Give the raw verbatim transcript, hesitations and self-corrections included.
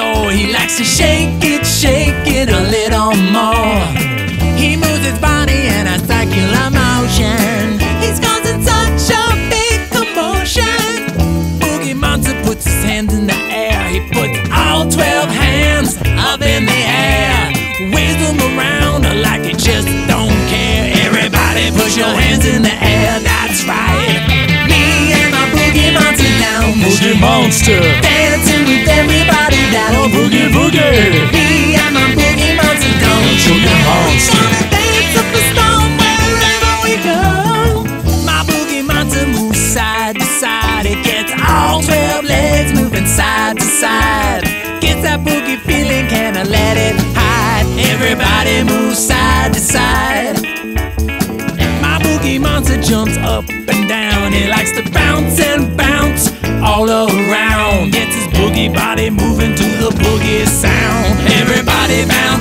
so he likes to shake it, shake it a little more. He moves his body in a circular motion. He's causing such a big commotion. Boogie Monster puts his hands in the air. He puts all twelve hands up in the air, waves them around like he just don't care. Everybody push your hands in the air, that's right. Me and my Boogie Monster down the Boogie Monster, dancing with everybody down. oh boogie boogie. Me and my Boogie Monster down the Boogie Monster, gonna dance up a storm wherever we go. My Boogie Monster moves side to side. It gets all twelve legs moving side to side. Gets that boogie feeling, can I let it hide? Everybody moves side to side. My Boogie Monster jumps up and down. He likes to bounce and bounce all around. Gets his boogie body moving to the boogie sound. Everybody bounce.